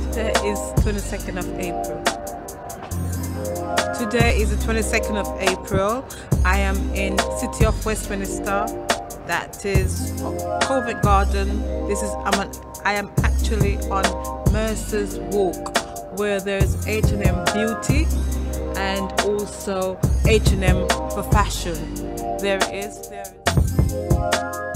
Today is 22nd of April. Today is the 22nd of April. I am in City of Westminster. That is Covent Garden. I am actually on Mercer's Walk, where there's H&M Beauty and also H&M for fashion. There it is.